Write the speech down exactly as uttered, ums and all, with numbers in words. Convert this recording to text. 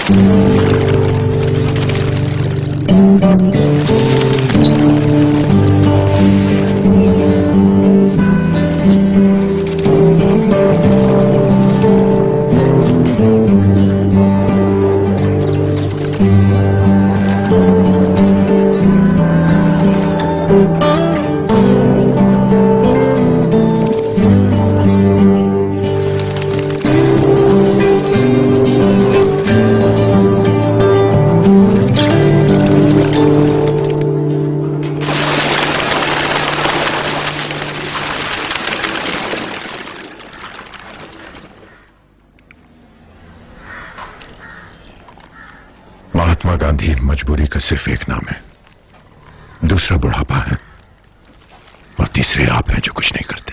महात्मा गांधी मजबूरी का सिर्फ एक नाम है, दूसरा बुढ़ापा है और तीसरे आप हैं जो कुछ नहीं करते।